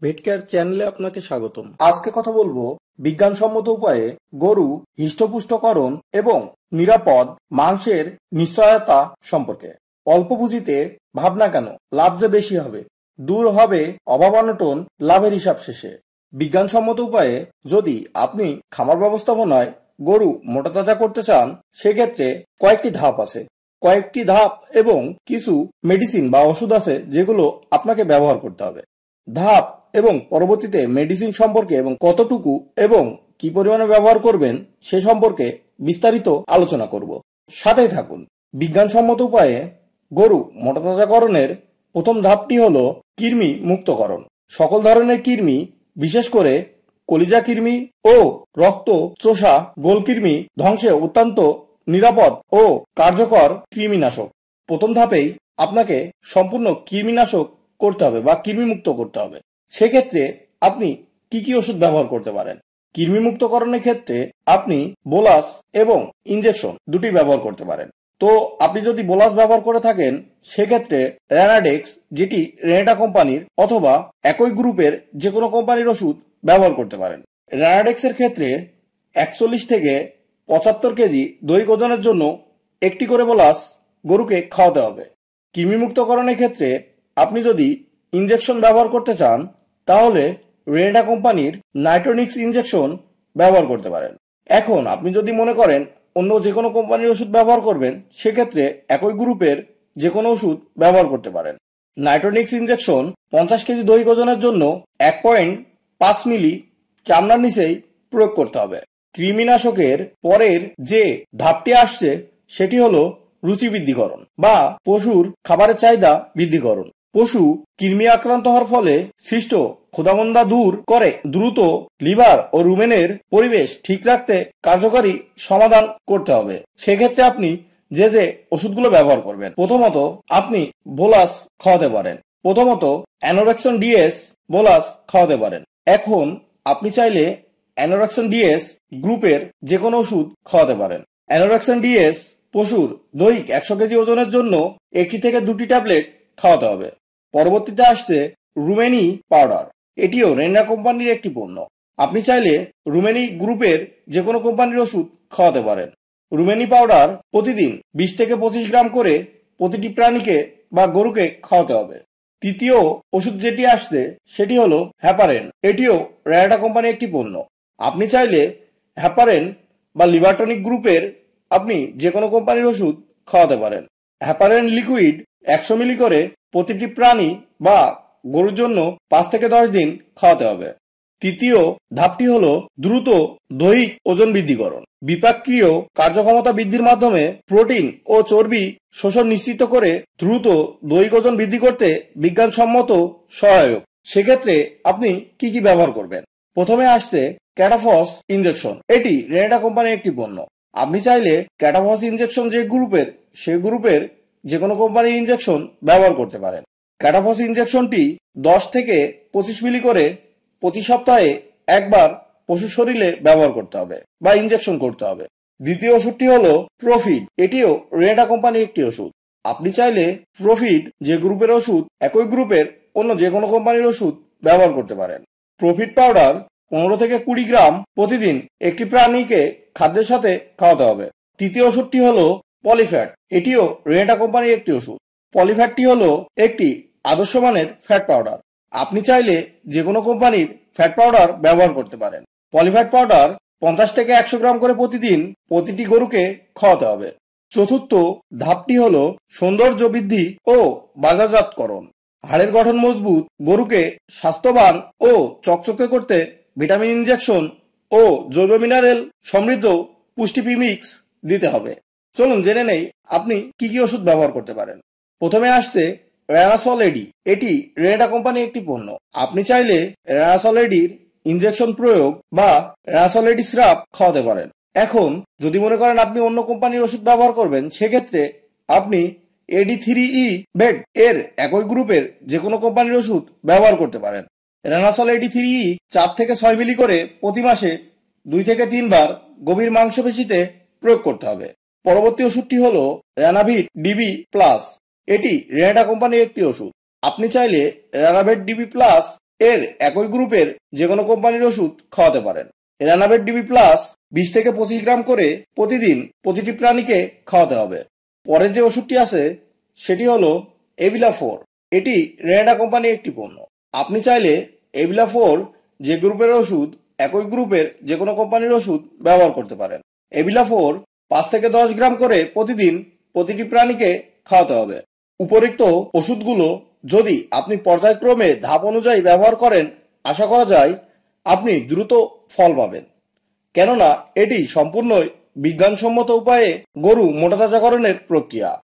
ভেটকেয়ার চ্যানেলে আপনাকে স্বাগতম। আজকে কথা বলবো বিজ্ঞানসম্মত উপায়ে গরু হৃষ্টপুষ্টকরণ এবং নিরাপদ মাংসের নিশ্চয়তা সম্পর্কে। অল্প পুঁজিতে ভাবনা কেন, লাভ যে বেশি হবে, দূর হবে অভাব অনটন, লাভের হিসাব শেষে। বিজ্ঞানসম্মত উপায়ে যদি আপনি খামার ব্যবস্থাপনায় গরু মোটাতাজা করতে চান, সেক্ষেত্রে কয়েকটি ধাপ আছে। কয়েকটি ধাপ এবং কিছু মেডিসিন বা ওষুধ আছে যেগুলো আপনাকে ব্যবহার করতে হবে। ধাপ এবং পরবর্তীতে মেডিসিন সম্পর্কে এবং কতটুকু এবং কি পরিমাণে ব্যবহার করবেন সে সম্পর্কে বিস্তারিত আলোচনা করব। সাথেই থাকুন। বিজ্ঞানসম্মত উপায়ে গরু মোটাতাজাকরণের প্রথম ধাপটি হলো কৃমি মুক্তকরণ। সকল ধরনের কৃমি, বিশেষ করে কলিজা কৃমি ও রক্ত চোষা গোলকৃমি ধ্বংসে অত্যন্ত নিরাপদ ও কার্যকর কৃমিনাশক। প্রথম ধাপেই আপনাকে সম্পূর্ণ কৃমিনাশক করতে হবে বা কৃমিমুক্ত করতে হবে। সেক্ষেত্রে আপনি কি কি ওষুধ ব্যবহার করতে পারেন? কৃমিমুক্তকরণের ক্ষেত্রে আপনি বোলাস এবং ইনজেকশন দুটি ব্যবহার করতে পারেন। তো আপনি যদি বোলাস ব্যবহার করে থাকেন, সেক্ষেত্রে রেনাডেক্স, যেটি রেনেটা কোম্পানির অথবা একই গ্রুপের যে কোনো কোম্পানির ওষুধ ব্যবহার করতে পারেন। রেনাডেক্সের ক্ষেত্রে 41 থেকে 75 কেজি দৈহিক ওজনের জন্য একটি করে বোলাস গরুকে খাওয়াতে হবে। কৃমিমুক্তকরণের ক্ষেত্রে আপনি যদি ইনজেকশন ব্যবহার করতে চান, তাহলে রেনেটা কোম্পানির নাইট্রোনিক্স ইনজেকশন ব্যবহার করতে পারেন। এখন আপনি যদি মনে করেন অন্য যে কোনো কোম্পানির ওষুধ ব্যবহার করবেন, সেক্ষেত্রে একই গ্রুপের যে কোনো ওষুধ ব্যবহার করতে পারেন। নাইট্রোনিক্স ইনজেকশন 50 কেজি দৈহিক ওজনের জন্য 1.5 মিলি চামড়ার নিচেই প্রয়োগ করতে হবে। কৃমিনাশকের পরের যে ধাপটি আসছে সেটি হলো রুচি বৃদ্ধিকরণ বা পশুর খাবারের চাহিদা বৃদ্ধিকরণ। পশু কৃমি আক্রান্ত হওয়ার ফলে সৃষ্ট ক্ষুধামন্দা দূর করে দ্রুত লিভার ও রুমেনের পরিবেশ ঠিক রাখতে কার্যকরী সমাধান করতে হবে। সেক্ষেত্রে আপনি যে যে ওষুধগুলো ব্যবহার করবেন, প্রথমত আপনি বোলাস খাওয়াতে পারেন। প্রথমত অ্যানোরেক্সন ডিএস বোলাস খাওয়াতে পারেন। এখন আপনি চাইলে অ্যানোরেক্সন ডিএস গ্রুপের যে কোনো ওষুধ খাওয়াতে পারেন। অ্যানোরেক্সন ডিএস পশুর দৈহিক 100 কেজি ওজনের জন্য 1 থেকে 2টি ট্যাবলেট খাওয়াতে হবে। পরবর্তীতে আসছে রুমেনি পাউডার। এটিও রেনা কোম্পানির একটি পণ্য। আপনি চাইলে রুমেনি গ্রুপের যে কোনো কোম্পানির ওষুধ খাওয়াতে পারেন। রুমেনি পাউডার প্রতিদিন 20 থেকে 25 গ্রাম করে প্রতিটি প্রাণীকে বা গরুকে খাওয়াতে হবে। তৃতীয় ওষুধ যেটি আসছে সেটি হলো হ্যাপারেন। এটিও রেনাটা কোম্পানির একটি পণ্য। আপনি চাইলে হ্যাপারেন বা লিভারটনিক গ্রুপের আপনি যে কোনো কোম্পানির ওষুধ খাওয়াতে পারেন। হ্যাপারেন লিকুইড 100 মিলি করে প্রতিটি প্রাণী বা গরুর জন্য 5 থেকে 10 দিন খাওয়াতে হবে। তৃতীয় ধাপটি হলো দ্রুত দৈহিক ওজন বৃদ্ধিকরণ। বিপাকীয় কার্যক্ষমতা বৃদ্ধির মাধ্যমে প্রোটিন ও চর্বি শোষণ নিশ্চিত করে দ্রুত দৈহিক ওজন বৃদ্ধি করতে বিজ্ঞানসম্মত সহায়ক। সেক্ষেত্রে আপনি কি কি ব্যবহার করবেন? প্রথমে আসছে ক্যাটাফস ইনজেকশন। এটি রেনেটা কোম্পানির একটি পণ্য। আপনি চাইলে ক্যাটাফস ইনজেকশন যে গ্রুপের, সেই গ্রুপের যে কোনো কোম্পানির ইনজেকশন ব্যবহার করতে পারেন। ক্যাটাফস ইনজেকশনটি 10 থেকে 25 মিলি করে প্রতি সপ্তাহে একবার পশুর শরীরে ব্যবহার করতে হবে বা ইনজেকশন করতে হবে। দ্বিতীয় ওষুধটি হলো প্রফিড। এটিও রেনেটা কোম্পানির একটি ওষুধ। আপনি চাইলে প্রফিড যে গ্রুপের ওষুধ, একই গ্রুপের অন্য যে কোনো কোম্পানির ওষুধ ব্যবহার করতে পারেন। প্রফিড পাউডার 15 থেকে 20 গ্রাম প্রতিদিন একটি প্রাণীকে খাদ্যের সাথে খাওয়াতে হবে। তৃতীয় ওষুধটি হলো পলিফ্যাট। এটিও রেনেটা কোম্পানির একটি ওষুধ। পলিফ্যাটটি হলো একটি আদর্শ মানের ফ্যাট পাউডার। আপনি চাইলে যে কোনো কোম্পানির ফ্যাট পাউডার ব্যবহার করতে পারেন। পলিফ্যাট পাউডার 50 থেকে 100 গ্রাম করে প্রতিদিন প্রতিটি গরুকে খাওয়াতে হবে। চতুর্থ ধাপটি হলো সৌন্দর্য বৃদ্ধি ও বাজারজাতকরণ। হাড়ের গঠন মজবুত, গরুকে স্বাস্থ্যবান ও চকচকে করতে ভিটামিন ইনজেকশন ও জৈব মিনারেল সমৃদ্ধ পুষ্টি প্রিমিক্স দিতে হবে। চলুন জেনে নেই আপনি কি কি ওষুধ ব্যবহার করতে পারেন। প্রথমে আসছে রেনাসল এডি। এটি রেনেটা কোম্পানির একটি পণ্য। আপনি চাইলে রেনাসল এডির ইনজেকশন প্রয়োগ বা রেনাসল এডি সিরাপ খাওয়াতে পারেন। এখন যদি মনে করেন আপনি অন্য কোম্পানির ওষুধ ব্যবহার করবেন, সেক্ষেত্রে আপনি AD3E বেড এর একই গ্রুপের যে কোনো কোম্পানির ওষুধ ব্যবহার করতে পারেন। রেনাসল AD3E 4 থেকে 6 মিলি করে প্রতি মাসে 2 থেকে 3 বার গভীর মাংসপেশিতে প্রয়োগ করতে হবে। পরবর্তী ওষুধটি হলো রেনাভিট ডিবি প্লাস। এটি রেনেটা কোম্পানির একটি ওষুধ। আপনি চাইলে রেনাভিট ডিবি প্লাস এর একই গ্রুপের যে কোনো কোম্পানির ওষুধ খাওয়াতে পারেন। রানাবেট ডিবি প্লাস 20 থেকে 25 গ্রাম করে প্রতিদিন প্রতিটি প্রাণীকে খাওয়াতে হবে। পরের যে ওষুধটি আছে সেটি হলো এভিলা-4। এটি রেনাডা কোম্পানির একটি পণ্য। আপনি চাইলে এভিলা-4 যে গ্রুপের ওষুধ একই গ্রুপের যে কোনো কোম্পানির ওষুধ ব্যবহার করতে পারেন। এভিলা-4 5 থেকে 10 গ্রাম করে প্রতিদিন প্রতিটি প্রাণীকে খাওয়াতে হবে। উপরিক্ত ওষুধগুলো যদি আপনি পর্যায়ক্রমে ধাপ অনুযায়ী ব্যবহার করেন, আশা করা যায় আপনি দ্রুত ফল পাবেন, কেননা এটি সম্পূর্ণ বিজ্ঞানসম্মত উপায়ে গরু মোটাতাজাকরণের প্রক্রিয়া।